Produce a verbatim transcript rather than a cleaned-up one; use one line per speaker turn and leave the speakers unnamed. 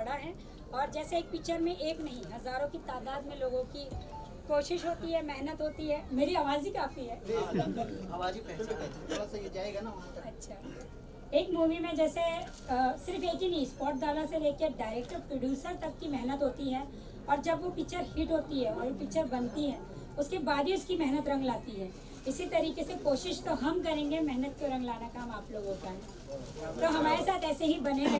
बड़ा है। और जैसे एक पिक्चर में एक नहीं हजारों की तादाद में लोगों की कोशिश होती है, मेहनत होती है। मेरी आवाज़ ही काफ़ी है।
आवाज़ ही थोड़ा सा ये जाएगा ना वहाँ तक।
अच्छा, एक मूवी में जैसे आ, सिर्फ एक ही नहीं, स्पॉट डाला से लेकर डायरेक्टर प्रोड्यूसर तक की मेहनत होती है। और जब वो पिक्चर हिट होती है और पिक्चर बनती है, उसके बाद ही उसकी मेहनत रंग लाती है। इसी तरीके से कोशिश तो हम करेंगे, मेहनत को रंग लाना काम आप लोगों का है। तो हमारे साथ ऐसे ही बने